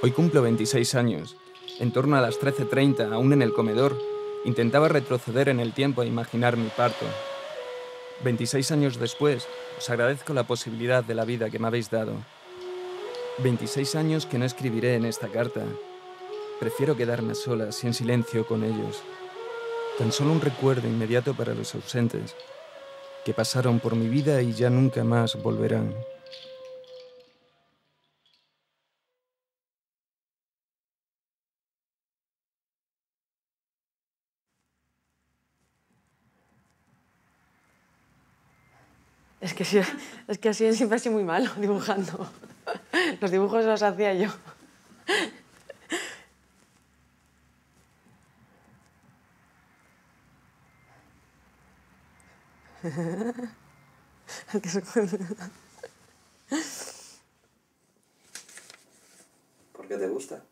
Hoy cumplo 26 años. En torno a las 13:30, aún en el comedor, intentaba retroceder en el tiempo e imaginar mi parto. 26 años después, os agradezco la posibilidad de la vida que me habéis dado. 26 años que no escribiré en esta carta. Prefiero quedarme a solas y en silencio con ellos. Tan solo un recuerdo inmediato para los ausentes, que pasaron por mi vida y ya nunca más volverán. Es que así siempre he sido muy malo dibujando. Los dibujos los hacía yo. ¿Por qué te gusta?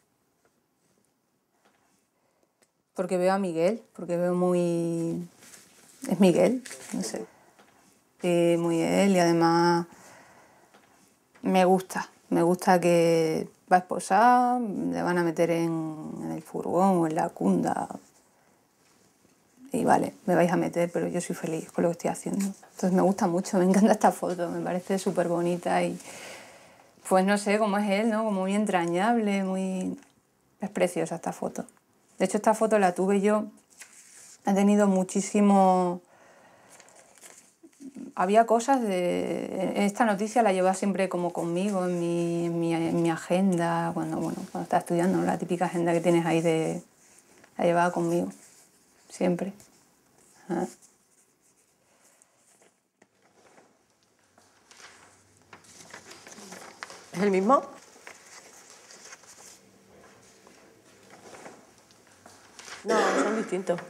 Porque veo a Miguel, porque veo muy... Es Miguel, no sé. Muy él, y además me gusta que va a esposar, le van a meter en el furgón o en la cunda y vale, me vais a meter, pero yo soy feliz con lo que estoy haciendo. Entonces me gusta mucho, me encanta esta foto, me parece súper bonita y pues no sé cómo es él, ¿no? Como muy entrañable, muy... Es preciosa esta foto. De hecho, esta foto la tuve yo, he tenido muchísimo... Había cosas de... Esta noticia la llevaba siempre como conmigo en mi agenda, cuando estaba estudiando, ¿no? La típica agenda que tienes ahí de... La llevaba conmigo, siempre. ¿Ah? ¿Es el mismo? No, son distintos.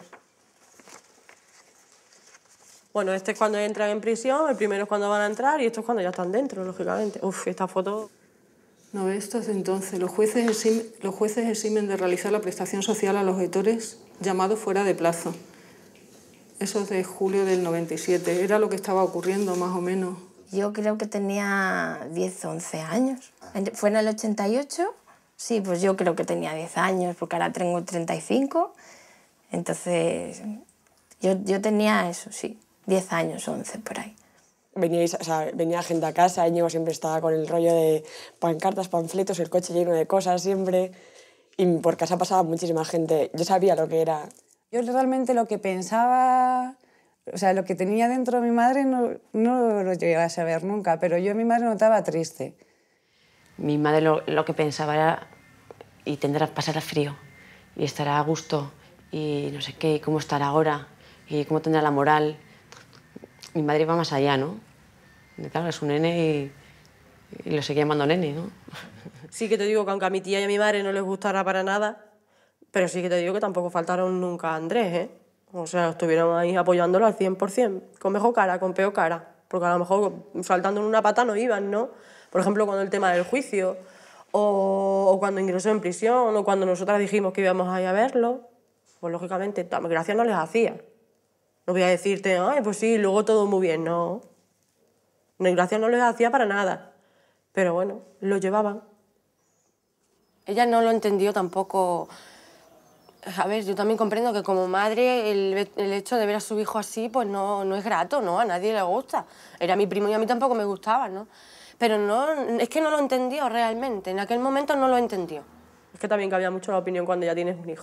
Bueno, este es cuando entran en prisión, el primero es cuando van a entrar y esto es cuando ya están dentro, lógicamente. Uf, esta foto... No, esto es entonces. Los jueces eximen de realizar la prestación social a los objetores llamados fuera de plazo. Eso es de julio del 97. Era lo que estaba ocurriendo, más o menos. Yo creo que tenía 10 o 11 años. ¿Fue en el 88? Sí, pues yo creo que tenía 10 años, porque ahora tengo 35. Entonces, yo tenía eso, sí, 10 años, 11, por ahí. Venía gente a casa, Íñigo siempre estaba con el rollo de pancartas, panfletos, el coche lleno de cosas siempre. Y por casa pasaba muchísima gente. Yo sabía lo que era. Yo realmente lo que pensaba, o sea, lo que tenía dentro de mi madre no lo llegué a saber nunca, pero yo a mi madre notaba triste. Mi madre lo que pensaba era y pasará frío y estará a gusto y no sé qué, y cómo estará ahora y cómo tendrá la moral. Mi madre iba más allá, ¿no? Claro, es un nene y lo seguía llamando nene, ¿no? Sí que te digo que aunque a mi tía y a mi madre no les gustara para nada, pero sí que te digo que tampoco faltaron nunca a Andrés, ¿eh? O sea, estuvieron ahí apoyándolo al 100%, con mejor cara, con peor cara, porque a lo mejor saltando en una pata no iban, ¿no? Por ejemplo, cuando el tema del juicio, o cuando ingresó en prisión, o cuando nosotras dijimos que íbamos a ir a verlo, pues lógicamente, gracia no les hacía. No voy a decirte, ay, pues sí, luego todo muy bien, no. Gracia no les hacía para nada, pero bueno, lo llevaban. Ella no lo entendió tampoco. A ver, yo también comprendo que como madre el hecho de ver a su hijo así, pues no es grato, ¿no? A nadie le gusta. Era mi primo y a mí tampoco me gustaba, ¿no? Pero no, es que no lo entendió realmente, en aquel momento no lo entendió. Es que también cambia mucho la opinión cuando ya tienes un hijo.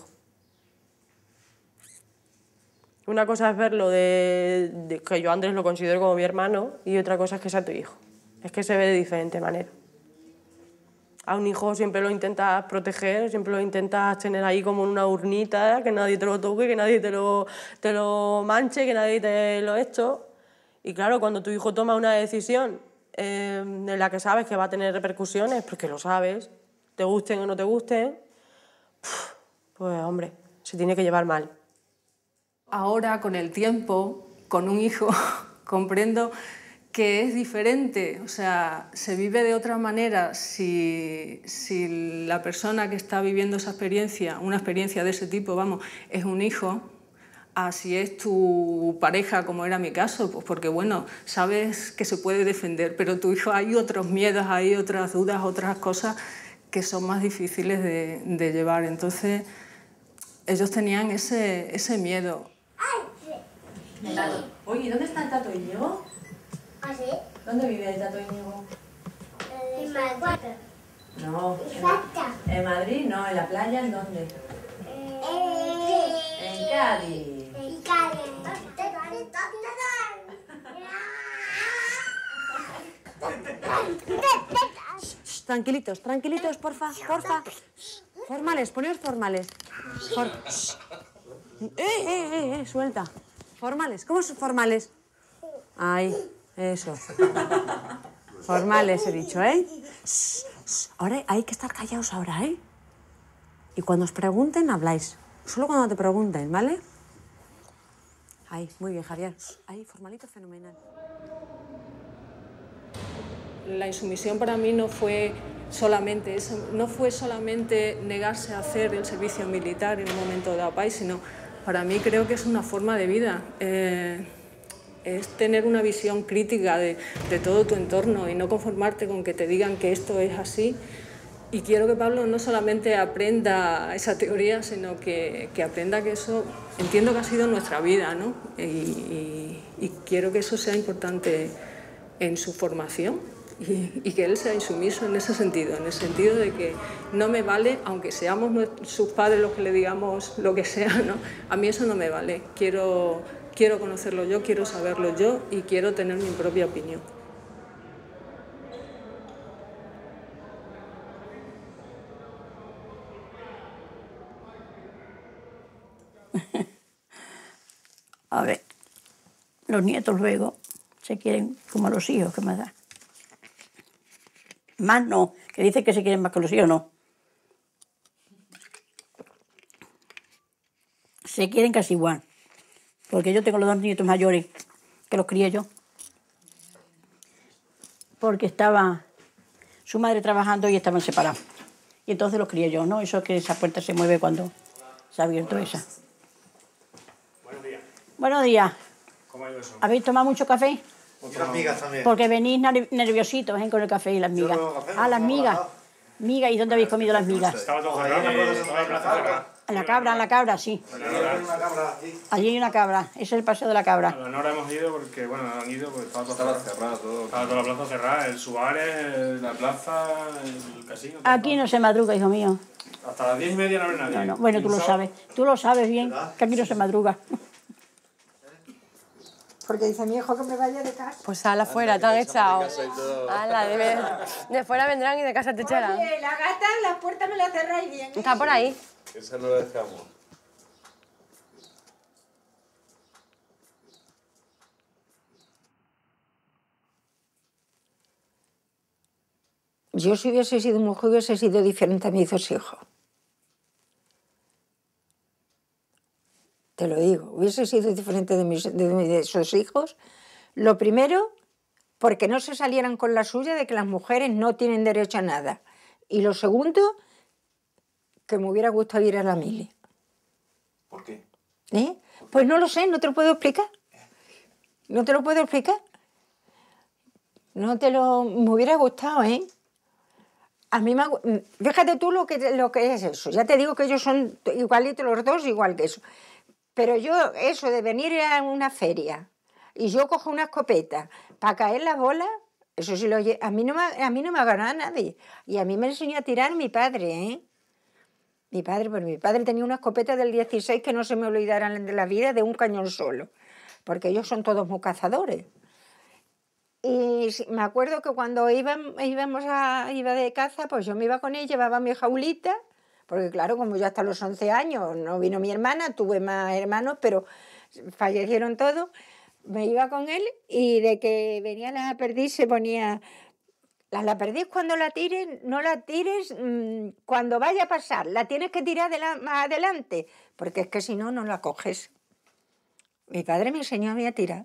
Una cosa es verlo de que yo a Andrés lo considero como mi hermano y otra cosa es que sea tu hijo. Es que se ve de diferente manera. A un hijo siempre lo intentas proteger, siempre lo intentas tener ahí como en una urnita, que nadie te lo toque, que nadie te lo manche, que nadie te lo esto. Y claro, cuando tu hijo toma una decisión en la que sabes que va a tener repercusiones, porque lo sabes, te gusten o no te gusten, pues hombre, se tiene que llevar mal. Ahora, con el tiempo, con un hijo, comprendo que es diferente, o sea, se vive de otra manera si la persona que está viviendo esa experiencia, una experiencia de ese tipo, vamos, es un hijo, a si es tu pareja, como era mi caso, pues porque, bueno, sabes que se puede defender, pero tu hijo hay otros miedos, hay otras dudas, otras cosas que son más difíciles de llevar. Entonces, ellos tenían ese miedo. Oye, ¿dónde está el tato Íñigo? ¿Ah, sí? ¿Dónde vive el tato Íñigo? En Madrid. No, Exacto. en Madrid, no, en la playa, ¿en dónde? En Cádiz. En Cádiz. Tranquilitos, tranquilitos, porfa, porfa. Formales, poneos formales. Suelta. Formales, ¿cómo son formales? Ahí, eso. Formales he dicho, ¿eh? Ahora hay que estar callados ahora, ¿eh? Y cuando os pregunten, habláis. Solo cuando te pregunten, ¿vale? Ahí, muy bien, Javier. Ahí, formalito, fenomenal. La insumisión para mí no fue solamente eso, no fue solamente negarse a hacer el servicio militar en un momento dado, sino para mí creo que es una forma de vida. Es tener una visión crítica de todo tu entorno y no conformarte con que te digan que esto es así. Y quiero que Pablo no solamente aprenda esa teoría, sino que aprenda que eso, entiendo que ha sido nuestra vida, ¿no? Y quiero que eso sea importante en su formación. Y que él sea insumiso en ese sentido, en el sentido de que no me vale, aunque seamos sus padres los que le digamos lo que sea, ¿no? A mí eso no me vale. Quiero conocerlo yo, quiero saberlo yo y quiero tener mi propia opinión. A ver, los nietos luego se quieren como los hijos que me dan. Más no, que dicen que se quieren más que los hijos, no. Se quieren casi igual, porque yo tengo los dos nietos mayores, que los crié yo. Porque estaba su madre trabajando y estaban separados. Y entonces los crié yo, ¿no? Eso es que esa puerta se mueve cuando se ha abierto esa. Buenos días. Buenos días. ¿Cómo ha ido eso? ¿Habéis tomado mucho café? Y las migas también. Porque venís nerviositos, ¿eh? Con el café y las migas. Ah, las migas. Migas, ¿y dónde habéis comido las migas? Estaba todo cerrado, estaba la plaza cerrada. En la cabra, sí. Allí hay una cabra, ese es el paseo de la A cabra. la Nora hemos ido porque, bueno, han ido porque estaba todo cerrado. Estaba toda la plaza cerrada, el Suárez, la plaza, el casino. Aquí no se madruga, hijo mío. Hasta las 10:30 no habrá nadie. No, bueno, tú lo sabes bien, que aquí no se madruga. Porque dice mi hijo que me vaya de casa. Pues sal afuera, te han echado. Ala, de fuera vendrán y de casa te echarán. Oye, la gata, la puerta me la cerráis bien. Está por ahí. Esa no la dejamos. Yo si hubiese sido mujer hubiese sido diferente a mis dos hijos. Te lo digo, hubiese sido diferente de esos hijos. Lo primero, porque no se salieran con la suya de que las mujeres no tienen derecho a nada. Y lo segundo, que me hubiera gustado ir a la mili. ¿Por qué? Pues no lo sé, no te lo puedo explicar. No te lo puedo explicar. Me hubiera gustado, ¿eh? A mí fíjate tú lo que es eso. Ya te digo que ellos son igualitos los dos, igual que eso. Pero yo, eso de venir a una feria y yo cojo una escopeta para caer la bola, eso sí a mí no me ha ganado nadie. Y a mí me enseñó a tirar mi padre, ¿eh? Mi padre tenía una escopeta del 16 que no se me olvidarán de la vida, de un cañón solo, porque ellos son todos muy cazadores. Y me acuerdo que cuando iba de caza, pues yo me iba con él, llevaba mi jaulita, porque claro, como yo hasta los 11 años no vino mi hermana, tuve más hermanos, pero fallecieron todos, me iba con él y de que venía la perdiz se ponía... La perdiz cuando la tires, no la tires cuando vaya a pasar, la tienes que tirar más adelante, porque es que si no, no la coges. Mi padre me enseñó a mí a tirar.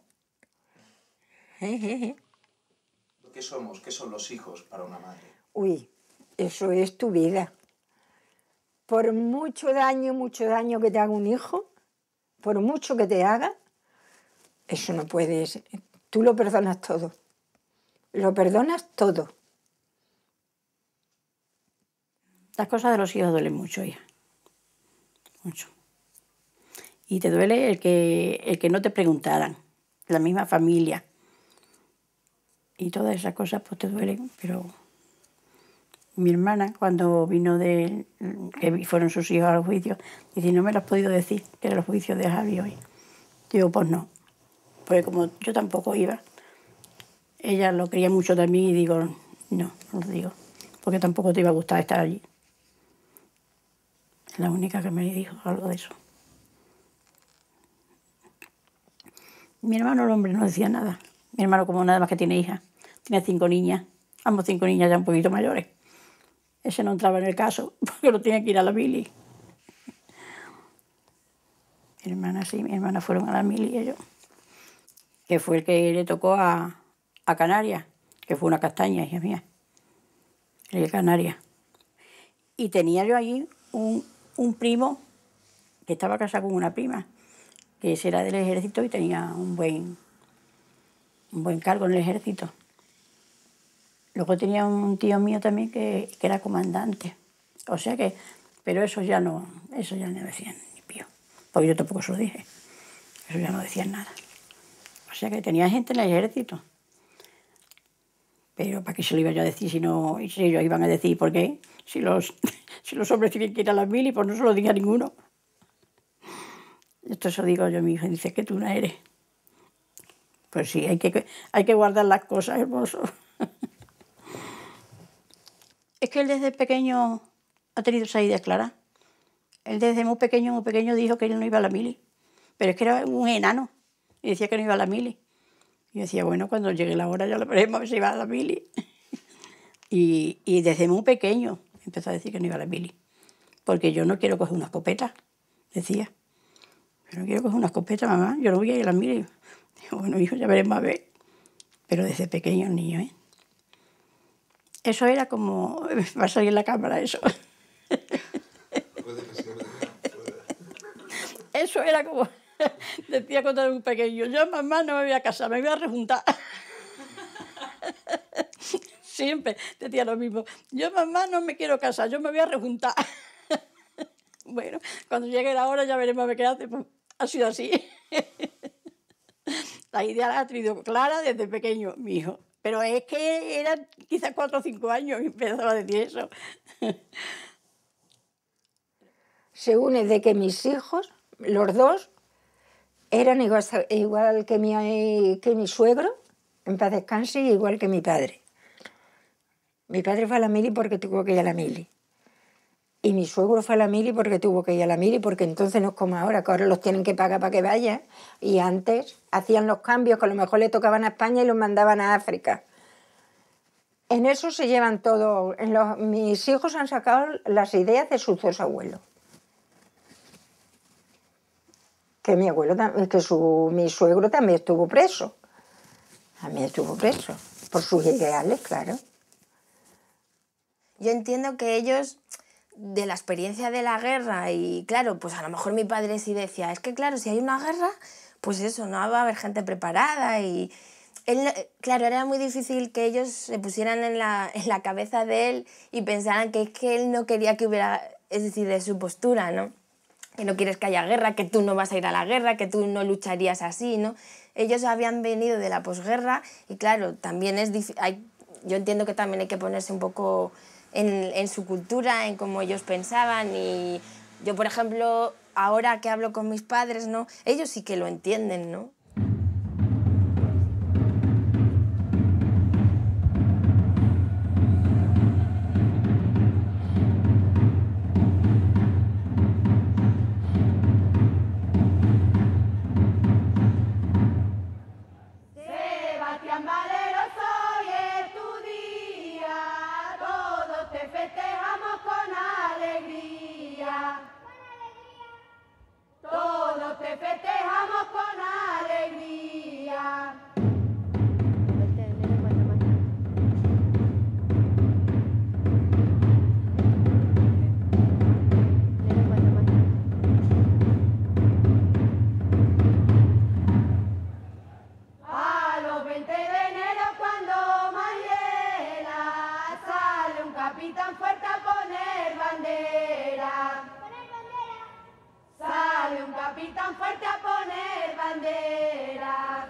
¿Qué somos? ¿Qué son los hijos para una madre? Uy, eso es tu vida. Por mucho daño que te haga un hijo, por mucho que te haga, eso no puedes. Tú lo perdonas todo. Lo perdonas todo. Las cosas de los hijos duelen mucho, hija. Mucho. Y te duele el que no te preguntaran, la misma familia. Y todas esas cosas pues te duelen, pero mi hermana cuando vino que fueron sus hijos a los juicios, dice, no me lo has podido decir, que eran los juicios de Javi hoy. Digo, pues no, porque como yo tampoco iba, ella lo quería mucho también y digo, no lo digo, porque tampoco te iba a gustar estar allí. Es la única que me dijo algo de eso. Mi hermano, el hombre, no decía nada. Mi hermano, como nada más que tiene hijas, tiene 5 niñas, ambos 5 niñas ya un poquito mayores. Ese no entraba en el caso, porque no tenía que ir a la mili. Mi hermana sí, mi hermana fueron a la mili ellos. Que fue el que le tocó a Canarias, que fue una castaña, hija mía. El de Canarias. Y tenía yo allí un primo que estaba casado con una prima, que ese era del ejército y tenía un buen cargo en el ejército. Luego tenía un tío mío también que era comandante. O sea que, pero eso ya no decían ni pío, porque yo tampoco se lo dije. Eso ya no decían nada. O sea que tenía gente en el ejército. Pero ¿para qué se lo iba yo a decir si ellos iban a decir por qué? Si los hombres tienen que ir a las mil y pues no se lo diga a ninguno. Esto eso digo yo a mi hijo, dice que tú no eres. Pues sí, hay que guardar las cosas, hermoso. Es que él desde pequeño ha tenido esa idea clara. Él desde muy pequeño dijo que él no iba a la mili. Pero es que era un enano y decía que no iba a la mili. Y yo decía, bueno, cuando llegue la hora ya lo veremos a ver si va a la mili. Y desde muy pequeño empezó a decir que no iba a la mili. Porque yo no quiero coger una escopeta, decía. Yo no quiero coger una escopeta, mamá, yo no voy a ir a la mili. Digo, bueno, hijo, ya veremos a ver. Pero desde pequeño el niño, ¿eh? Eso era como... Va a salir en la cámara eso. Eso era como... Decía cuando era muy pequeño, yo mamá no me voy a casar, me voy a rejuntar. Siempre decía lo mismo, yo mamá no me quiero casar, yo me voy a rejuntar. Bueno, cuando llegue la hora ya veremos a ver qué hace. Pues, ha sido así. La idea la ha tenido clara desde pequeño, mi hijo. Pero es que eran quizás 4 o 5 años y empezaba a decir eso. Según es de que mis hijos, los dos, eran igual que mi suegro, en paz descanse, y igual que mi padre. Mi padre fue a la mili porque tuvo que ir a la mili. Y mi suegro fue a la mili porque tuvo que ir a la mili, porque entonces no es como ahora, que ahora los tienen que pagar para que vayan. Y antes hacían los cambios, que a lo mejor le tocaban a España y los mandaban a África. En eso se llevan todo. Mis hijos han sacado las ideas de sus 2 abuelos. Que mi suegro también estuvo preso. También estuvo preso, por sus ideales, claro. Yo entiendo que ellos, de la experiencia de la guerra, y claro, pues a lo mejor mi padre sí decía, es que claro, si hay una guerra, pues eso, no va a haber gente preparada. Y él, claro, era muy difícil que ellos se pusieran en la cabeza de él y pensaran que es que él no quería que hubiera, es decir, de su postura, ¿no? Que no quieres que haya guerra, que tú no vas a ir a la guerra, que tú no lucharías así, ¿no? Ellos habían venido de la posguerra y claro, también es difícil, yo entiendo que también hay que ponerse un poco en su cultura, en cómo ellos pensaban. Y yo, por ejemplo, ahora que hablo con mis padres, ¿no? Ellos sí que lo entienden, ¿no? Todos te festejamos con alegría. A los 20 de enero cuando más hiela, sale un capitán fuerte a por poner bandera. Sale un capitán fuerte a poner bandera.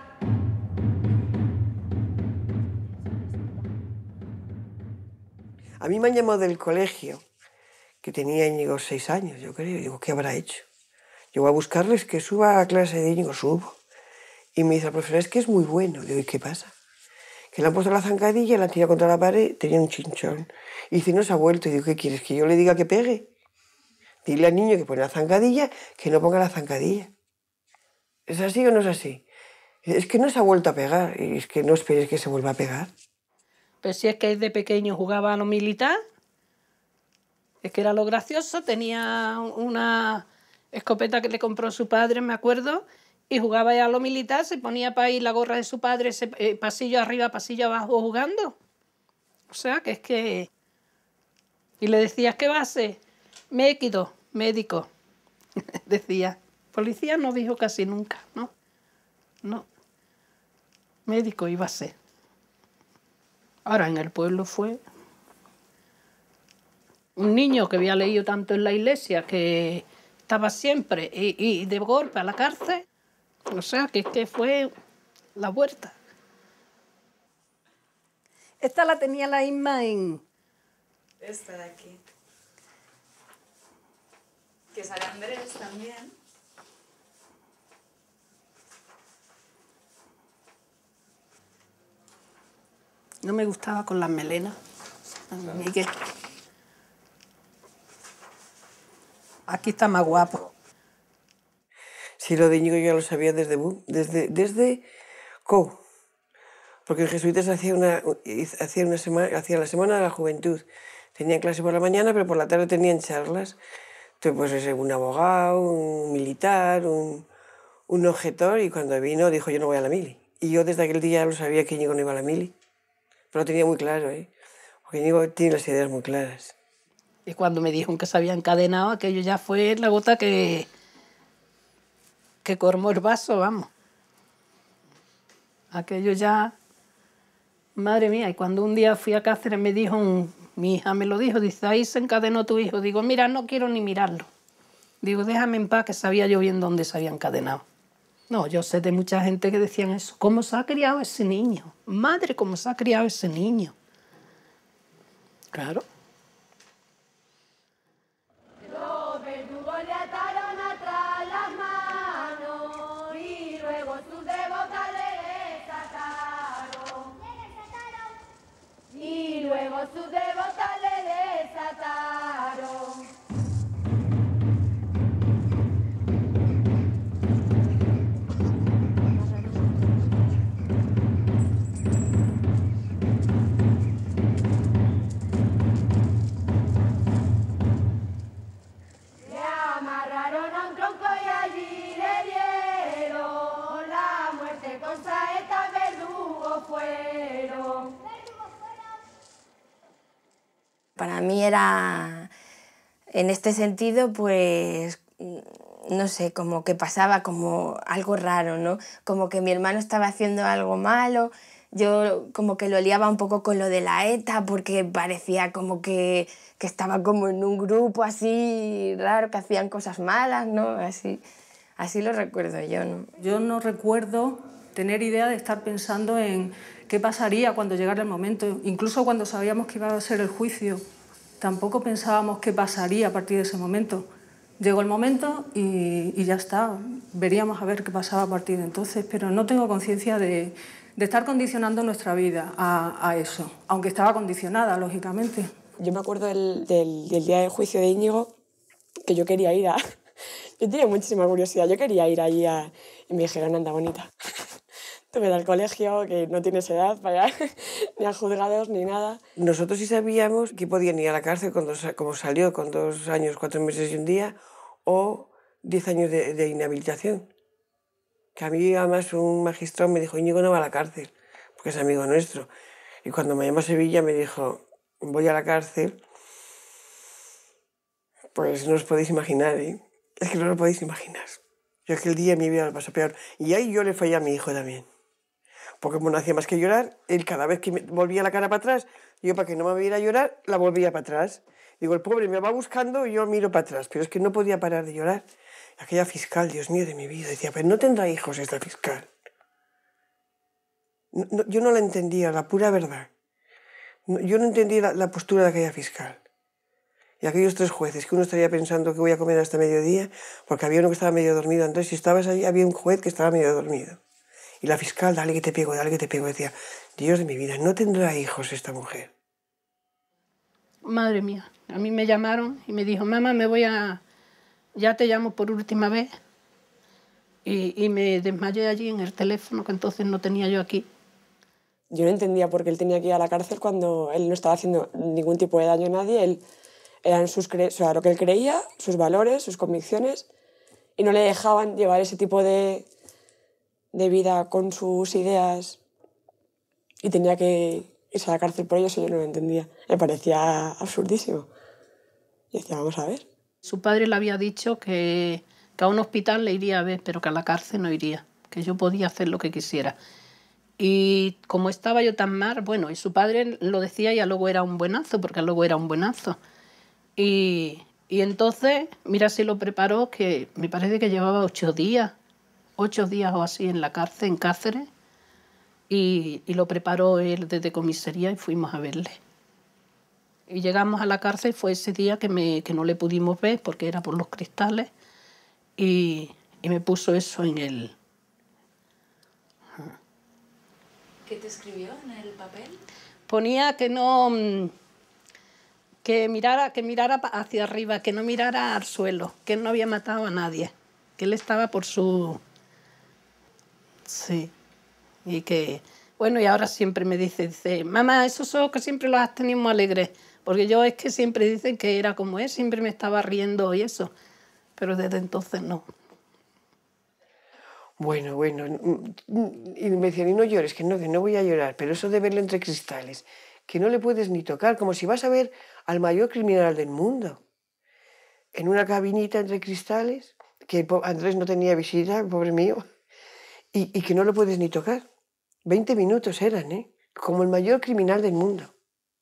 A mí me han llamado del colegio, que tenía Íñigo 6 años, yo creo. Digo, ¿qué habrá hecho? Yo voy a buscarles que suba a clase de Íñigo, subo. Y me dice la profesora, es que es muy bueno. Digo, ¿y qué pasa? Que le han puesto la zancadilla, la han tirado contra la pared, tenía un chinchón. Y dice, no se ha vuelto. Y digo, ¿qué quieres? ¿Que yo le diga que pegue? Dile al niño que pone la zancadilla, que no ponga la zancadilla. ¿Es así o no es así? Es que no se ha vuelto a pegar. Y es que no esperes que se vuelva a pegar. Pues si es que de pequeño jugaba a lo militar, es que era lo gracioso, tenía una escopeta que le compró su padre, me acuerdo, y jugaba a lo militar, se ponía para ir la gorra de su padre, pasillo arriba, pasillo abajo, jugando. O sea, que es que... Y le decías, ¿qué va a ser? Méquido, médico. Decía, policía no dijo casi nunca, ¿no? No. Médico iba a ser. Ahora en el pueblo fue un niño que había leído tanto en la iglesia, que estaba siempre y de golpe a la cárcel. O sea, que fue la vuelta. Esta la tenía la Isma en... Esta de aquí. Que sale Andrés también. No me gustaba con las melenas. Miguel. Aquí está más guapo. Sí, lo de Íñigo yo ya lo sabía desde COU. Porque en Jesuitas hacía la semana de la juventud. Tenían clase por la mañana, pero por la tarde tenían charlas. Entonces, pues un abogado, un militar, un objetor, y cuando vino dijo, yo no voy a la mili. Y yo desde aquel día lo sabía que Íñigo no iba a la mili. Pero lo tenía muy claro, ¿eh? Porque Íñigo tiene las ideas muy claras. Y cuando me dijeron que se había encadenado, aquello ya fue la gota que colmó el vaso, vamos. Aquello ya... Madre mía, y cuando un día fui a Cáceres me dijo, mi hija me lo dijo, dice, ahí se encadenó tu hijo. Digo, mira, no quiero ni mirarlo. Digo, déjame en paz, que sabía yo bien dónde se había encadenado. No, yo sé de mucha gente que decían eso. ¿Cómo se ha criado ese niño? Madre, ¿cómo se ha criado ese niño? Claro. Los verdugos le ataron atrás las manos y luego sus devotas le desataron. Y luego sus devotas le desataron. Para mí era, en este sentido, pues, no sé, como que pasaba como algo raro, ¿no? Como que mi hermano estaba haciendo algo malo, yo como que lo liaba un poco con lo de la ETA, porque parecía como que estaba como en un grupo así raro, que hacían cosas malas, ¿no? Así lo recuerdo yo, ¿no? Yo no recuerdo tener idea de estar pensando en qué pasaría cuando llegara el momento. Incluso cuando sabíamos que iba a ser el juicio, tampoco pensábamos qué pasaría a partir de ese momento. Llegó el momento y ya está. Veríamos a ver qué pasaba a partir de entonces, pero no tengo conciencia de estar condicionando nuestra vida a eso, aunque estaba condicionada, lógicamente. Yo me acuerdo del día del juicio de Íñigo, que yo quería ir a... Yo tenía muchísima curiosidad, yo quería ir allí y me dijeron, anda, bonita. Tú vete al colegio, que no tienes edad para ni a juzgados ni nada. Nosotros sí sabíamos que podían ir a la cárcel como salió, con 2 años, 4 meses y un día, o 10 años de inhabilitación. Que a mí además un magistrado me dijo, Íñigo no va a la cárcel, porque es amigo nuestro. Y cuando me llamó a Sevilla me dijo, voy a la cárcel, pues no os podéis imaginar, ¿eh? Es que no lo podéis imaginar. Yo aquel día mi vida lo pasó peor. Y ahí yo le fallé a mi hijo también. Porque como no hacía más que llorar, él cada vez que me volvía la cara para atrás, yo para que no me viera llorar, la volvía para atrás. Digo, el pobre me va buscando y yo miro para atrás, pero es que no podía parar de llorar. Aquella fiscal, Dios mío de mi vida, decía, pero no tendrá hijos esta fiscal. Yo no la entendía, la pura verdad. Yo no entendía la postura de aquella fiscal. Y aquellos 3 jueces, que uno estaría pensando que voy a comer hasta mediodía, porque había uno que estaba medio dormido. Entonces, si estabas ahí, había un juez que estaba medio dormido. Y la fiscal, dale que te pego, dale que te pego. Decía, Dios de mi vida, no tendrá hijos esta mujer. Madre mía, a mí me llamaron y me dijo, mamá, ya te llamo por última vez. Y me desmayé allí en el teléfono, que entonces no tenía yo aquí. Yo no entendía por qué él tenía que ir a la cárcel cuando él no estaba haciendo ningún tipo de daño a nadie. Eran lo que él creía, sus valores, sus convicciones, y no le dejaban llevar ese tipo de vida con sus ideas y tenía que irse a la cárcel por ello. Eso yo no lo entendía. Me parecía absurdísimo. Y decía, vamos a ver. Su padre le había dicho que a un hospital le iría a ver, pero que a la cárcel no iría, que yo podía hacer lo que quisiera. Y como estaba yo tan mal, bueno, y su padre lo decía y luego era un buenazo, porque luego era un buenazo. Y entonces, mira si lo preparó, que me parece que llevaba 8 días o así en la cárcel, en Cáceres, y lo preparó él desde comisaría y fuimos a verle. Y llegamos a la cárcel, fue ese día que no le pudimos ver porque era por los cristales, y me puso eso en el... ¿Qué te escribió en el papel? Ponía que no... Que mirara hacia arriba, que no mirara al suelo, que él no había matado a nadie, que él estaba por su... Sí, y que... Bueno, y ahora siempre me dice, mamá, esos ojos que siempre los has tenido muy alegres, porque yo es que siempre dicen que era como él, siempre me estaba riendo y eso, pero desde entonces no. Bueno, y me decían, y no llores, que no voy a llorar, pero eso de verlo entre cristales, que no le puedes ni tocar, como si vas a ver al mayor criminal del mundo, en una cabinita entre cristales, que Andrés no tenía visita, pobre mío, y que no lo puedes ni tocar. 20 minutos eran, ¿eh? Como el mayor criminal del mundo.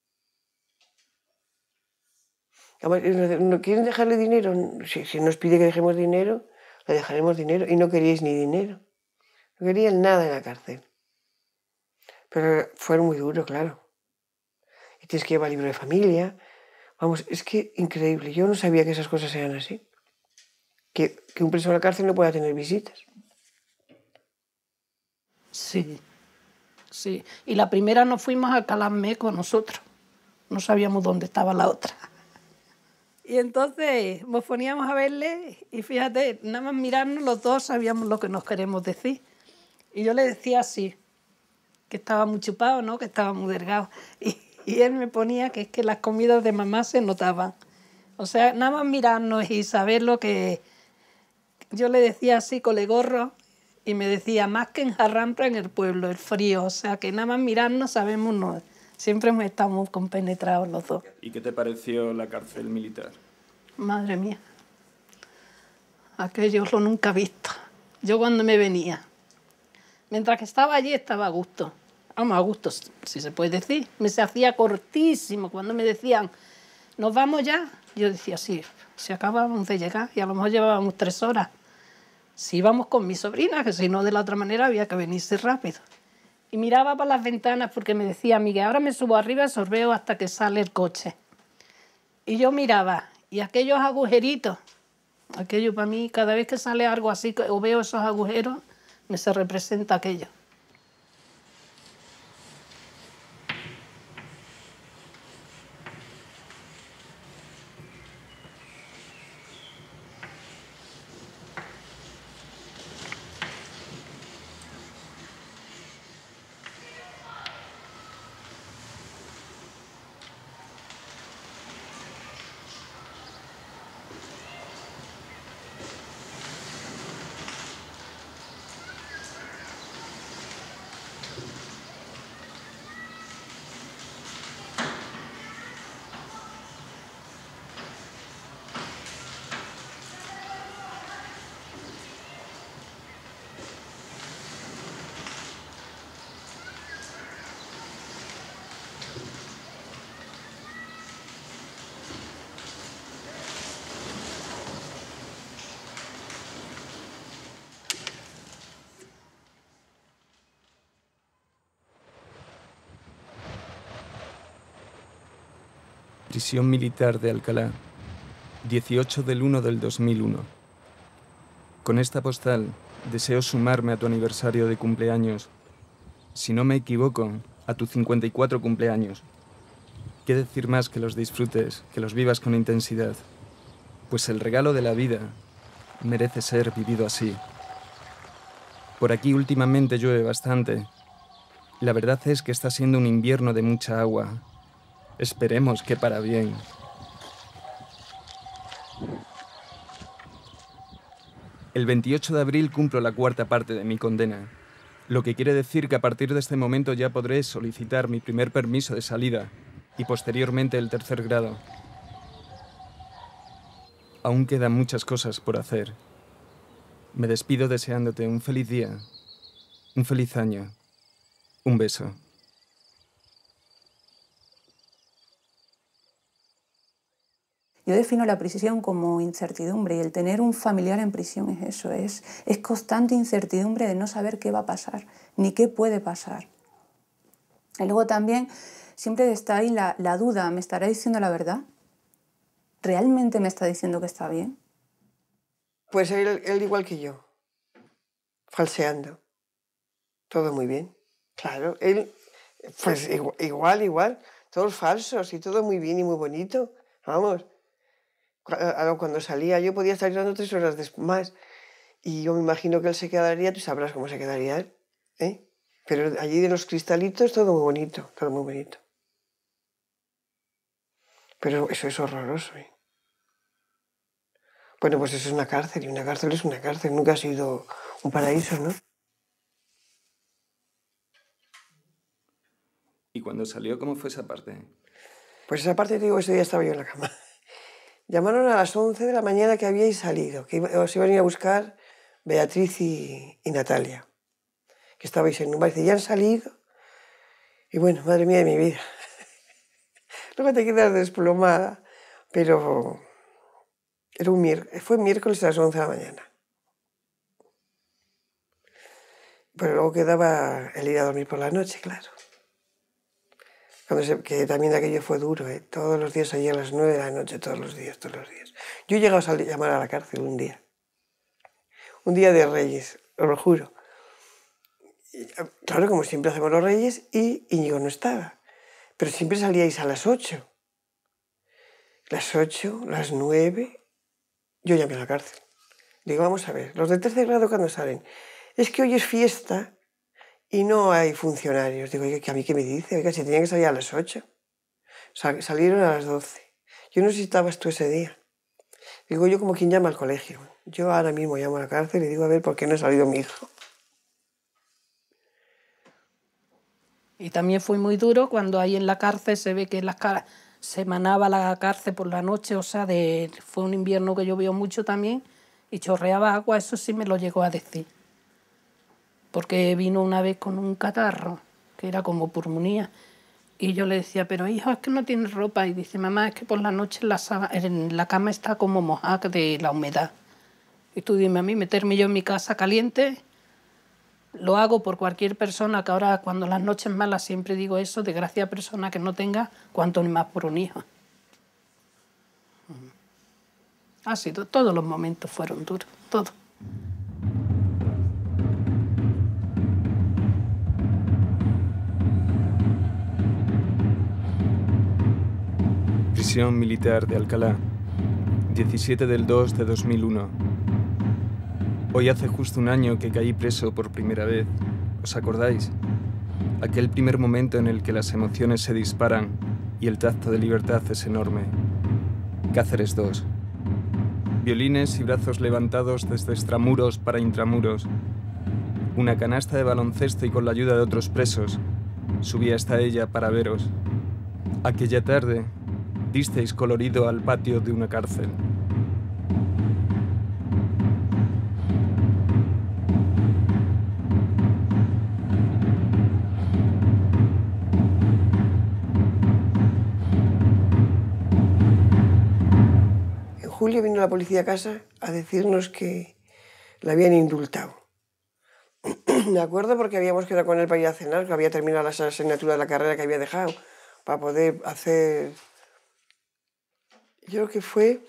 ¿No quieren dejarle dinero? Si nos pide que dejemos dinero, le dejaremos dinero, y no queríais ni dinero. No querían nada en la cárcel. Pero fue muy duro, claro. Y tienes que llevar libro de familia. Vamos, es que increíble. Yo no sabía que esas cosas eran así. Que un preso en la cárcel no pueda tener visitas. Sí, sí. Y la primera nos fuimos a Calamé con nosotros. No sabíamos dónde estaba la otra. Y entonces nos poníamos a verle y fíjate, nada más mirarnos los dos sabíamos lo que nos queremos decir. Y yo le decía así, que estaba muy chupado, ¿no? Que estaba muy delgado. Y él me ponía que es que las comidas de mamá se notaban. O sea, nada más mirarnos y saber lo que... Yo le decía así, colegorro, y me decía, más que en Jarrampa en el pueblo, el frío. O sea, que nada más mirarnos sabemos, no. Siempre hemos estado muy compenetrados los dos. ¿Y qué te pareció la cárcel militar? Madre mía, aquello lo nunca he visto. Yo cuando me venía, mientras que estaba allí estaba a gusto. Vamos, a gusto, si se puede decir. Me se hacía cortísimo. Cuando me decían, ¿nos vamos ya? Yo decía, sí, si acabamos de llegar y a lo mejor llevábamos 3 horas. Si íbamos con mi sobrina, que si no de la otra manera había que venirse rápido. Y miraba por las ventanas porque me decía, Miguel, ahora me subo arriba y sorbeo hasta que sale el coche. Y yo miraba, y aquellos agujeritos, aquello para mí, cada vez que sale algo así o veo esos agujeros, me se representa aquello. Prisión militar de Alcalá, 18 del 1 del 2001. Con esta postal deseo sumarme a tu aniversario de cumpleaños. Si no me equivoco, a tu 54 cumpleaños. ¿Qué decir más que los disfrutes, que los vivas con intensidad? Pues el regalo de la vida merece ser vivido así. Por aquí últimamente llueve bastante. La verdad es que está siendo un invierno de mucha agua. Esperemos que para bien. El 28 de abril cumplo la cuarta parte de mi condena, lo que quiere decir que a partir de este momento ya podré solicitar mi primer permiso de salida y posteriormente el tercer grado. Aún quedan muchas cosas por hacer. Me despido deseándote un feliz día, un feliz año, un beso. Yo defino la prisión como incertidumbre, y el tener un familiar en prisión es eso, es constante incertidumbre de no saber qué va a pasar, ni qué puede pasar. Y luego también siempre está ahí la duda, ¿me estará diciendo la verdad? ¿Realmente me está diciendo que está bien? Pues él igual que yo, falseando. Todo muy bien, claro. Él, pues igual, todos falsos y todo muy bien y muy bonito, vamos. Cuando salía yo podía estar llorando 3 horas más y yo me imagino que él se quedaría, tú sabrás cómo se quedaría él, ¿eh? Pero allí de los cristalitos todo muy bonito, todo muy bonito. Pero eso es horroroso, ¿eh? Bueno, pues eso es una cárcel y una cárcel es una cárcel, nunca ha sido un paraíso, ¿no? ¿Y cuando salió, cómo fue esa parte? Pues esa parte, te digo, ese día estaba yo en la cama. Llamaron a las 11 de la mañana que habíais salido, que os iban a ir a buscar Beatriz y Natalia, que estabais en un bar. Dice, ya han salido. Y bueno, madre mía de mi vida. Luego te quedas desplomada, pero era fue miércoles a las 11 de la mañana. Pero luego quedaba el ir a dormir por la noche, claro. Que también aquello fue duro, ¿eh? Todos los días allí a las 9 de la noche, todos los días. Yo he llegado a llamar a la cárcel un día de Reyes, os lo juro. Y, claro, como siempre hacemos los Reyes, y Íñigo no estaba. Pero siempre salíais a las 8. Las 8, las 9, yo llamé a la cárcel. Digo, vamos a ver, los de tercer grado cuando salen, es que hoy es fiesta y no hay funcionarios. Digo, oiga, ¿a mí qué me dice? Oiga, si tenían que salir a las 8. Salieron a las 12. Yo no sé si estabas tú ese día. Digo, yo como quien llama al colegio. Yo ahora mismo llamo a la cárcel y digo, a ver, ¿por qué no ha salido mi hijo? Y también fue muy duro cuando ahí en la cárcel se ve que se manaba la cárcel por la noche, o sea, fue un invierno que llovió mucho también y chorreaba agua, eso sí me lo llegó a decir. Porque vino una vez con un catarro, que era como pulmonía, y yo le decía, pero hijo, es que no tienes ropa. Y dice, mamá, es que por la noche en la cama está como mojada de la humedad. Y tú dime a mí, meterme yo en mi casa caliente, lo hago por cualquier persona, que ahora cuando las noches malas siempre digo eso, desgracia persona que no tenga, cuanto ni más por un hijo. Todos los momentos fueron duros, todos. Prisión militar de Alcalá, 17 del 2 de 2001. Hoy hace justo un año que caí preso por primera vez. ¿Os acordáis? Aquel primer momento en el que las emociones se disparan y el tacto de libertad es enorme. Cáceres 2. Violines y brazos levantados desde extramuros para intramuros. Una canasta de baloncesto y con la ayuda de otros presos, subí hasta ella para veros. Aquella tarde, disteis colorido al patio de una cárcel. En julio vino la policía a casa a decirnos que la habían indultado. Me acuerdo porque habíamos quedado con él para ir a cenar, que había terminado la asignatura de la carrera que había dejado, para poder hacer Yo creo que fue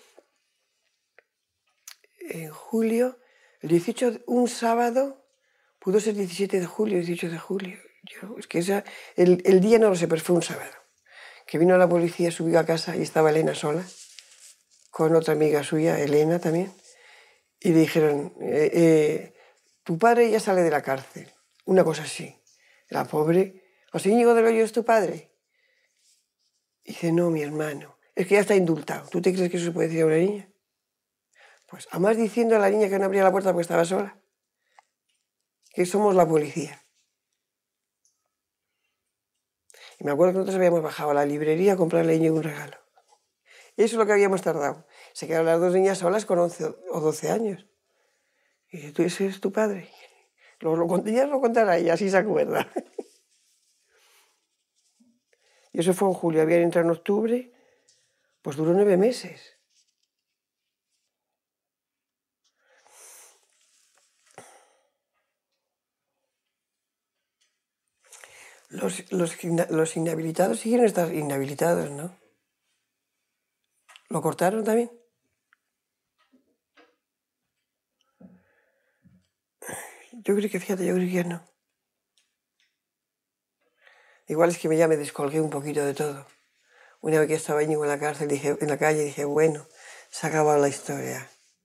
en julio, el 18, un sábado, pudo ser 17 de julio, 18 de julio. Es que el día no lo sé, pero fue un sábado. Que vino la policía, subió a casa y estaba Elena sola, con otra amiga suya, Elena también, y le dijeron, tu padre ya sale de la cárcel, una cosa así. La pobre, ¿José Íñigo del Hoyo es tu padre? Y dice, no, mi hermano, es que ya está indultado. ¿Tú te crees que eso se puede decir a una niña? Pues además diciendo a la niña que no abría la puerta porque estaba sola, que somos la policía. Y me acuerdo que nosotros habíamos bajado a la librería a comprarle a Íñigo un regalo. Y eso es lo que habíamos tardado. Se quedaron las dos niñas solas con 11 o 12 años. Y dice, ¿tú ese es tu padre? Ya lo contará ella, así se acuerda. Y eso fue en julio, habían entrado en octubre, pues duró 9 meses. Los inhabilitados siguen estar inhabilitados, ¿no? ¿Lo cortaron también? Yo creo que, fíjate, yo creo que no. Igual es que ya me descolgué un poquito de todo. Una vez que estaba Íñigo en la cárcel, en la calle, dije, bueno, se ha acabado la historia.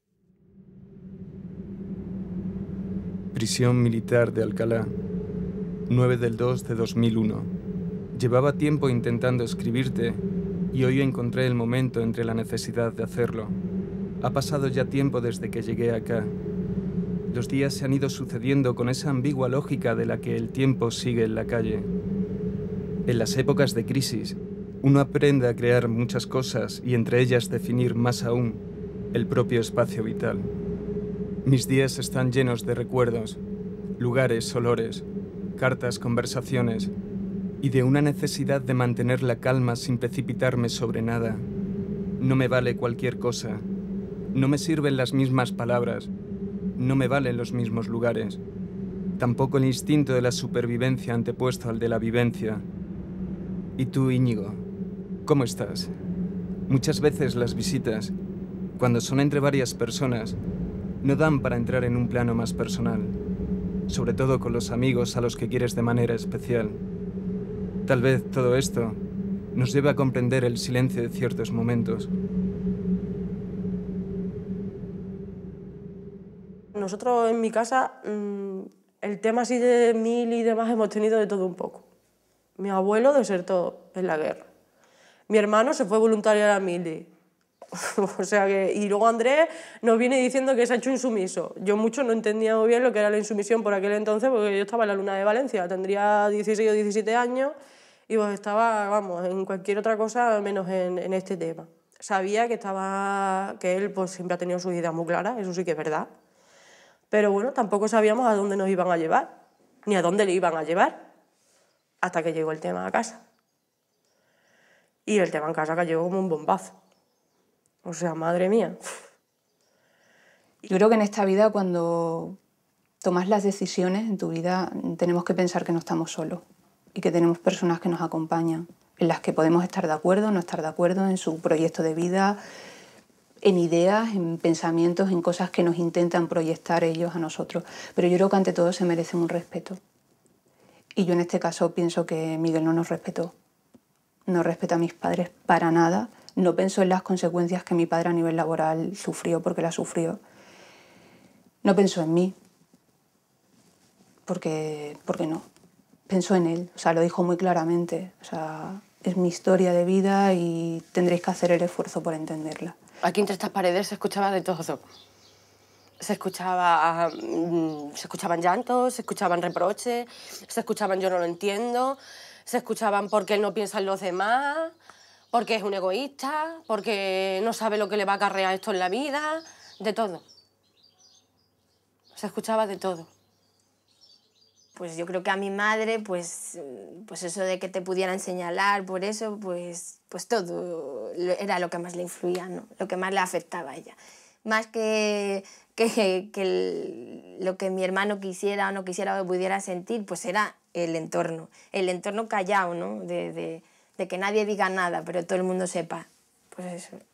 Prisión militar de Alcalá, 9 del 2 de 2001. Llevaba tiempo intentando escribirte y hoy encontré el momento entre la necesidad de hacerlo. Ha pasado ya tiempo desde que llegué acá. Los días se han ido sucediendo con esa ambigua lógica de la que el tiempo sigue en la calle. En las épocas de crisis, uno aprende a crear muchas cosas y entre ellas definir más aún el propio espacio vital. Mis días están llenos de recuerdos, lugares, olores, cartas, conversaciones y de una necesidad de mantener la calma sin precipitarme sobre nada. No me vale cualquier cosa. No me sirven las mismas palabras. No me valen los mismos lugares. Tampoco el instinto de la supervivencia antepuesto al de la vivencia. ¿Y tú, Íñigo? ¿Cómo estás? Muchas veces las visitas, cuando son entre varias personas, no dan para entrar en un plano más personal, sobre todo con los amigos a los que quieres de manera especial. Tal vez todo esto nos lleve a comprender el silencio de ciertos momentos. Nosotros en mi casa, el tema así de mil y demás hemos tenido de todo un poco. Mi abuelo desertó en la guerra. Mi hermano se fue voluntario a la mili. O sea que, y luego Andrés nos viene diciendo que se ha hecho insumiso. Yo mucho no entendía muy bien lo que era la insumisión por aquel entonces, porque yo estaba en la Luna de Valencia, tendría 16 o 17 años y pues estaba, vamos, en cualquier otra cosa menos en este tema. Sabía que él pues siempre ha tenido sus ideas muy claras, eso sí que es verdad. Pero bueno, tampoco sabíamos a dónde nos iban a llevar, ni a dónde le iban a llevar, hasta que llegó el tema a casa. Y el tema en casa cayó como un bombazo. O sea, madre mía. Yo creo que en esta vida, cuando tomas las decisiones en tu vida, tenemos que pensar que no estamos solos y que tenemos personas que nos acompañan, en las que podemos estar de acuerdo, no estar de acuerdo en su proyecto de vida, en ideas, en pensamientos, en cosas que nos intentan proyectar ellos a nosotros. Pero yo creo que ante todo se merecen un respeto. Y yo en este caso pienso que Miguel no nos respetó. No respeta a mis padres para nada. No pensó en las consecuencias que mi padre a nivel laboral sufrió, porque las sufrió. No pensó en mí, porque no. Pensó en él, o sea, lo dijo muy claramente. O sea, es mi historia de vida y tendréis que hacer el esfuerzo por entenderla. Aquí entre estas paredes se escuchaba de todo. Se escuchaban llantos, se escuchaban reproches, se escuchaban yo no lo entiendo, se escuchaban porque él no piensa en los demás, porque es un egoísta, porque no sabe lo que le va a acarrear esto en la vida, de todo. Se escuchaba de todo. Pues yo creo que a mi madre, pues eso de que te pudieran señalar por eso, pues todo era lo que más le influía, ¿no? Lo que más le afectaba a ella. Más que lo que mi hermano quisiera o no quisiera o pudiera sentir, pues era el entorno callado, ¿no? De que nadie diga nada, pero todo el mundo sepa. Pues eso,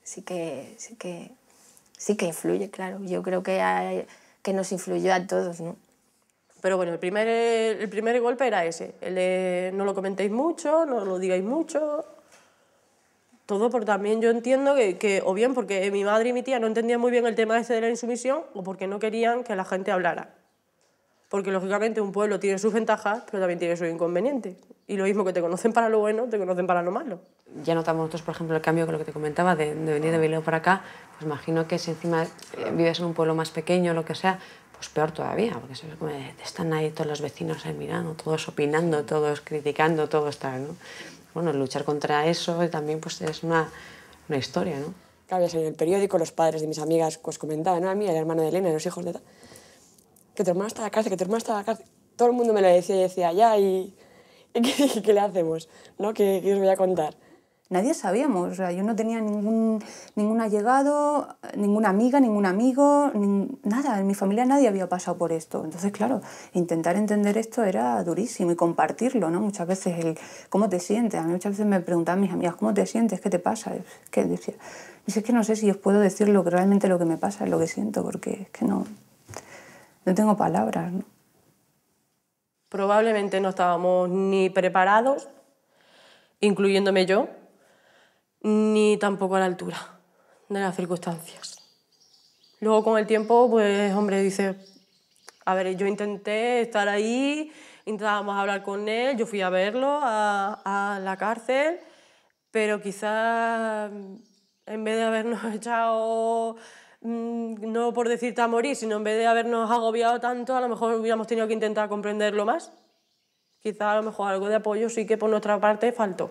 sí que influye, claro. Yo creo que nos influyó a todos, ¿no? Pero bueno, el primer golpe era ese, el de no lo comentéis mucho, no lo digáis mucho. Todo porque también yo entiendo que o bien porque mi madre y mi tía no entendían muy bien el tema ese de la insumisión, o porque no querían que la gente hablara. Porque lógicamente un pueblo tiene sus ventajas, pero también tiene sus inconvenientes. Y lo mismo que te conocen para lo bueno, te conocen para lo malo. Ya notamos nosotros, por ejemplo, el cambio con lo que te comentaba de venir de Bilbao para acá. Pues imagino que si encima vives en un pueblo más pequeño o lo que sea, pues peor todavía, porque están ahí todos los vecinos ahí mirando, todos opinando, todos criticando, todo está, ¿no? Bueno, luchar contra eso también pues es una historia, ¿no? Claro, en el periódico los padres de mis amigas os comentaban, ¿no? A mí, el hermano de Elena, los hijos de tal, que tu hermano está en la cárcel, que tu hermano está en la cárcel. Todo el mundo me lo decía y decía, ya, ¿y qué le hacemos? ¿No? ¿Qué os voy a contar? Nadie sabíamos, o sea, yo no tenía ningún allegado, ninguna amiga, ningún amigo, nada, en mi familia nadie había pasado por esto. Entonces, claro, intentar entender esto era durísimo y compartirlo, ¿no? Muchas veces el cómo te sientes, a mí muchas veces me preguntaban mis amigas, ¿cómo te sientes? ¿Qué te pasa? ¿Qué decía? Y es que no sé si os puedo decir realmente lo que me pasa, es lo que siento, porque es que no tengo palabras, ¿no? Probablemente no estábamos ni preparados, incluyéndome yo, ni tampoco a la altura de las circunstancias. Luego con el tiempo, pues hombre, dice, a ver, yo intenté estar ahí, intentábamos hablar con él, yo fui a verlo a la cárcel, pero quizás en vez de habernos echado, no por decirte a morir, sino en vez de habernos agobiado tanto, a lo mejor hubiéramos tenido que intentar comprenderlo más. Quizás a lo mejor algo de apoyo sí que por nuestra parte faltó.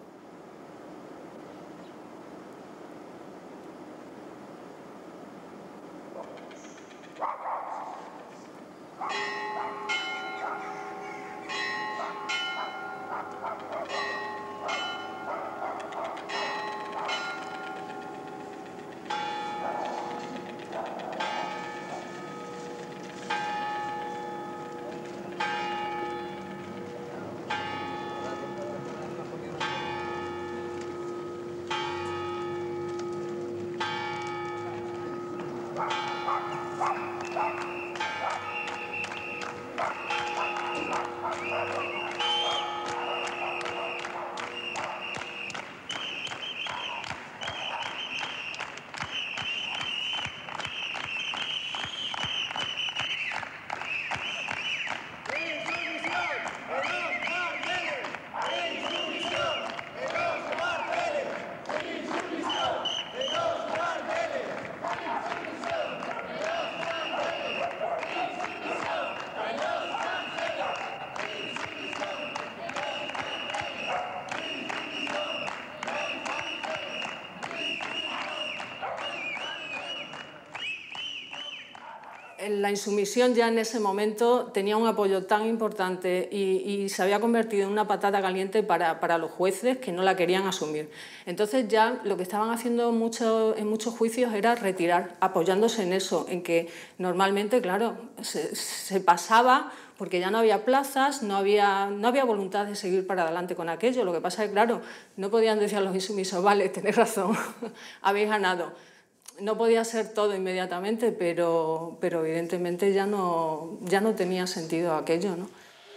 La insumisión ya en ese momento tenía un apoyo tan importante y se había convertido en una patata caliente para los jueces que no la querían asumir. Entonces ya lo que estaban haciendo en muchos juicios era retirar, apoyándose en eso, en que normalmente, claro, se pasaba porque ya no había plazas, no había voluntad de seguir para adelante con aquello. Lo que pasa es que, claro, no podían decir a los insumisos, vale, tenéis razón, habéis ganado. No podía ser todo inmediatamente, pero evidentemente ya no tenía sentido aquello, ¿no?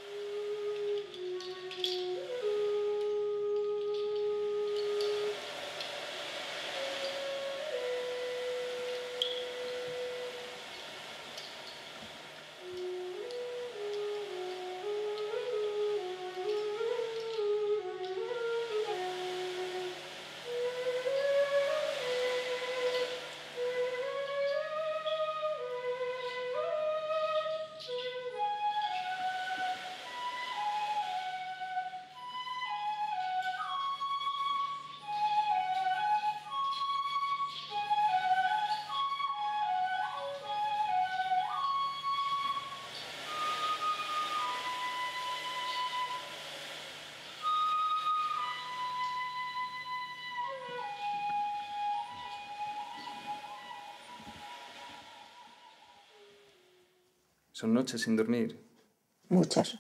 Son noches sin dormir. Muchas.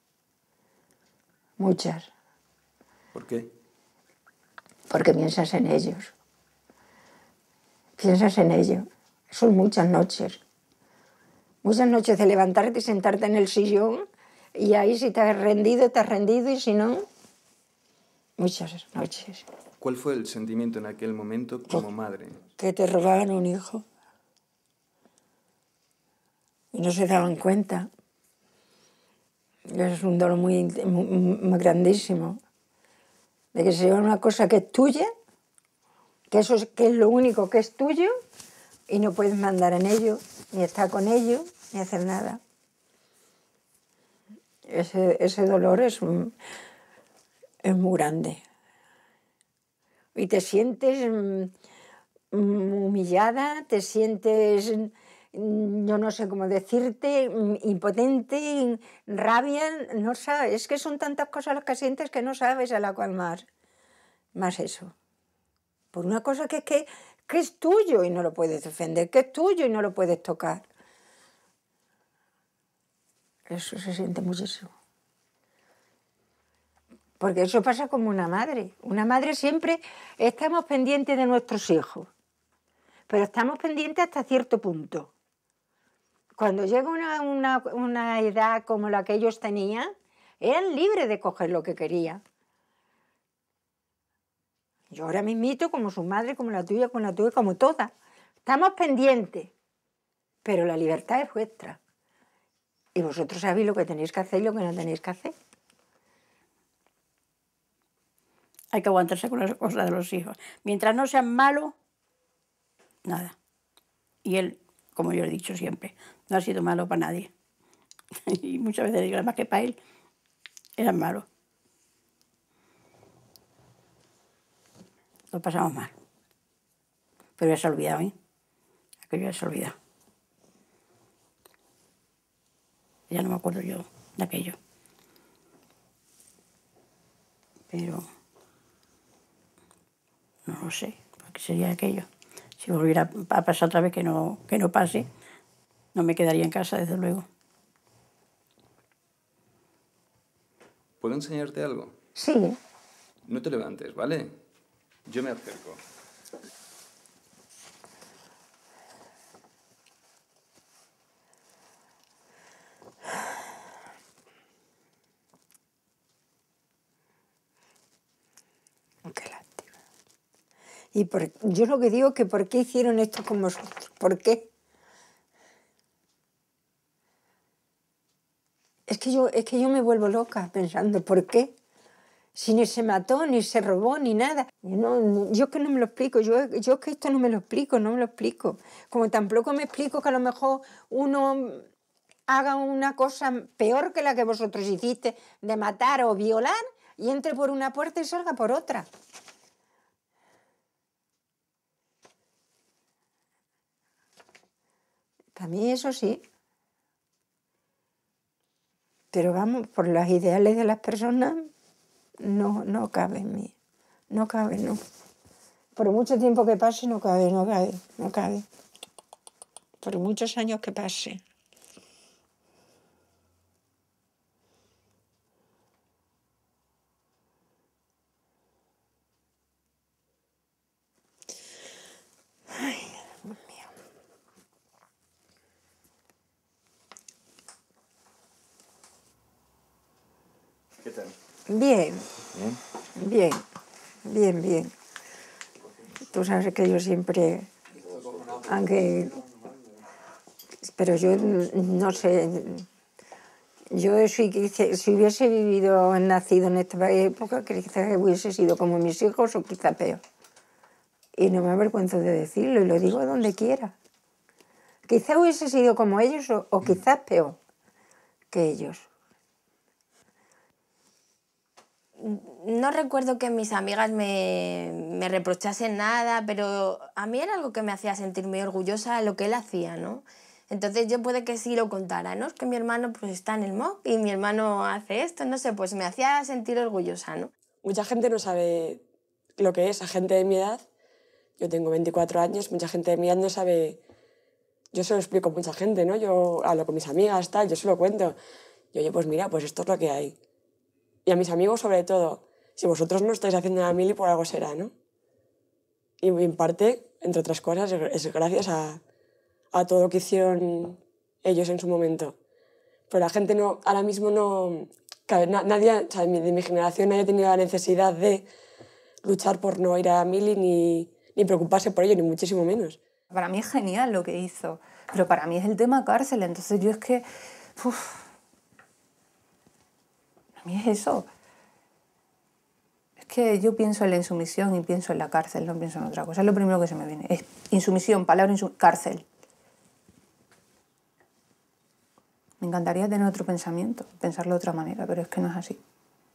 Muchas. ¿Por qué? Porque piensas en ellos. piensas en ello. Son muchas noches. Muchas noches de levantarte y sentarte en el sillón y ahí si te has rendido, y si no, muchas noches. ¿Cuál fue el sentimiento en aquel momento como madre? Que te robaban un hijo. Y no se daban cuenta. Es un dolor muy grandísimo. De que se lleva una cosa que es tuya, que eso que es lo único que es tuyo, y no puedes mandar en ello, ni estar con ello, ni hacer nada. Ese dolor es muy grande. Y te sientes humillada, te sientes, yo no sé cómo decirte, impotente, rabia, no sabes. Es que son tantas cosas las que sientes que no sabes a la cual más eso. Por una cosa que es tuyo y no lo puedes defender, que es tuyo y no lo puedes tocar. Eso se siente muchísimo. Porque eso pasa como una madre. Una madre siempre estamos pendientes de nuestros hijos, pero estamos pendientes hasta cierto punto. Cuando llega una edad como la que ellos tenían, eran libres de coger lo que querían. Yo ahora mismito, como su madre, como la tuya, como todas. Estamos pendientes, pero la libertad es vuestra. Y vosotros sabéis lo que tenéis que hacer y lo que no tenéis que hacer. Hay que aguantarse con las cosas de los hijos. Mientras no sean malos, nada. Y él, como yo he dicho siempre, no ha sido malo para nadie. Y muchas veces digo, además que para él, eran malos. Lo pasamos mal. Pero ya se ha olvidado, ¿eh? Aquello ya se ha olvidado. Ya no me acuerdo yo de aquello. Pero no lo sé, ¿por qué sería aquello? Si volviera a pasar otra vez que no pase, no me quedaría en casa, desde luego. ¿Puedo enseñarte algo? Sí. No te levantes, ¿vale? Yo me acerco. Qué lástima. Y yo lo que digo es que ¿por qué hicieron esto con vosotros? ¿Por qué? Es que yo me vuelvo loca pensando, ¿por qué? Si ni se mató, ni se robó, ni nada. Yo que no me lo explico, yo que esto no me lo explico, no me lo explico. Como tampoco me explico que a lo mejor uno haga una cosa peor que la que vosotros hiciste, de matar o violar, y entre por una puerta y salga por otra. Para mí eso sí. Pero vamos, por los ideales de las personas, no cabe en mí. No cabe, no. Por mucho tiempo que pase, no cabe. Por muchos años que pase. Ay, Dios mío. ¿Qué tal? Bien. Bien. Tú sabes que yo siempre, aunque, pero yo no sé, yo si hubiese nacido en esta época, quizás hubiese sido como mis hijos o quizá peor. Y no me avergüenzo de decirlo y lo digo donde quiera. Quizá hubiese sido como ellos o quizás peor que ellos. No recuerdo que mis amigas me reprochasen nada, pero a mí era algo que me hacía sentir muy orgullosa de lo que él hacía, ¿no? Entonces yo puede que sí lo contara, ¿no? Es que mi hermano pues está en el MOOC y mi hermano hace esto, no sé, pues me hacía sentir orgullosa, ¿no? Mucha gente no sabe lo que es, a gente de mi edad. Yo tengo 24 años, mucha gente de mi edad no sabe. Yo se lo explico a mucha gente, ¿no? Yo hablo con mis amigas, tal, yo se lo cuento. Y oye, pues mira, pues esto es lo que hay. Y a mis amigos, sobre todo, si vosotros no estáis haciendo la mili, por algo será, ¿no? Y en parte entre otras cosas, es gracias a todo lo que hicieron ellos en su momento. Pero la gente no, ahora mismo no... Nadie, o sea, de mi generación, nadie ha tenido la necesidad de luchar por no ir a mili ni preocuparse por ello, ni muchísimo menos. Para mí es genial lo que hizo, pero para mí es el tema cárcel, entonces yo es que... a mí es eso. Es que yo pienso en la insumisión y pienso en la cárcel, no pienso en otra cosa. Es lo primero que se me viene. Es insumisión, palabra cárcel. Me encantaría tener otro pensamiento, pensarlo de otra manera, pero es que no es así.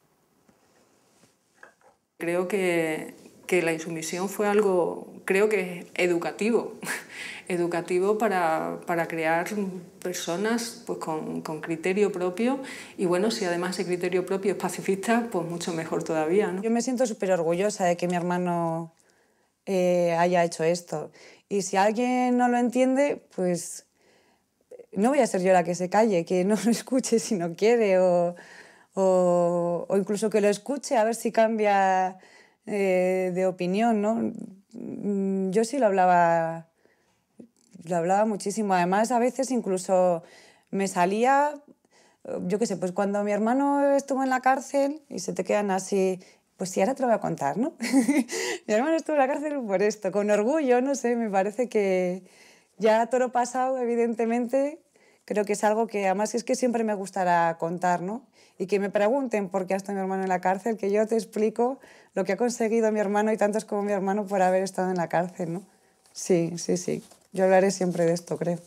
Creo que la insumisión fue algo, creo que educativo, educativo para crear personas pues, con criterio propio y bueno, si además ese criterio propio es pacifista, pues mucho mejor todavía, ¿no? Yo me siento súper orgullosa de que mi hermano haya hecho esto y si alguien no lo entiende, pues no voy a ser yo la que se calle, que no lo escuche si no quiere o incluso que lo escuche a ver si cambia de opinión, ¿no? Yo sí lo hablaba muchísimo. Además, a veces incluso me salía, yo qué sé, pues cuando mi hermano estuvo en la cárcel y se te quedan así, pues sí, ahora te lo voy a contar, ¿no? Mi hermano estuvo en la cárcel por esto, con orgullo, no sé, me parece que ya todo lo pasado, evidentemente, creo que es algo que además es que siempre me gustará contar, ¿no? Y que me pregunten por qué ha estado mi hermano en la cárcel, que yo te explico lo que ha conseguido mi hermano y tantos como mi hermano por haber estado en la cárcel, ¿no? Sí, sí, sí. Yo hablaré siempre de esto, creo.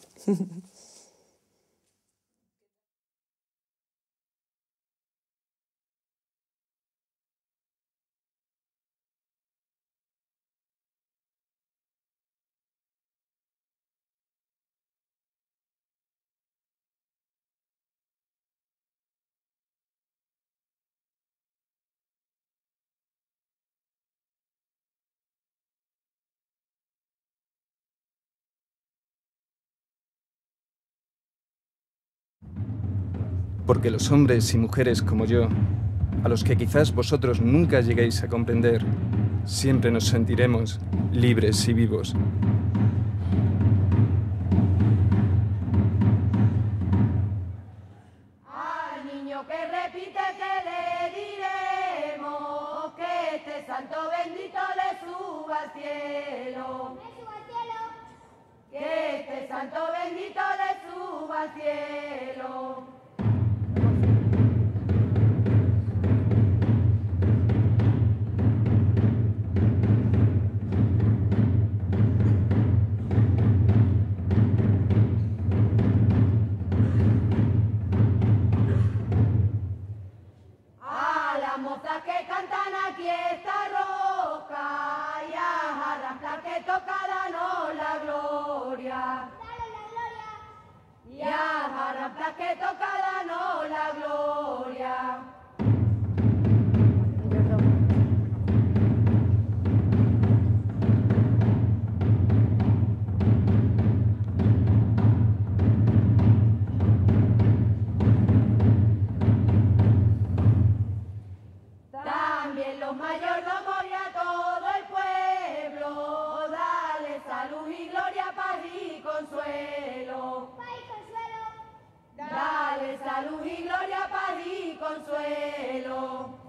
Porque los hombres y mujeres como yo, a los que quizás vosotros nunca lleguéis a comprender, siempre nos sentiremos libres y vivos. Al niño que repite que le diremos que este santo bendito le suba al cielo. Que este santo bendito le suba al cielo. Que cantan aquí esta roca y a Jarrampla que toca danos la gloria. Y a Jarrampla que toca danos la gloria. También los mayordomos y a todo el pueblo, dale salud y gloria, paz y consuelo. Dale salud y gloria, paz y consuelo.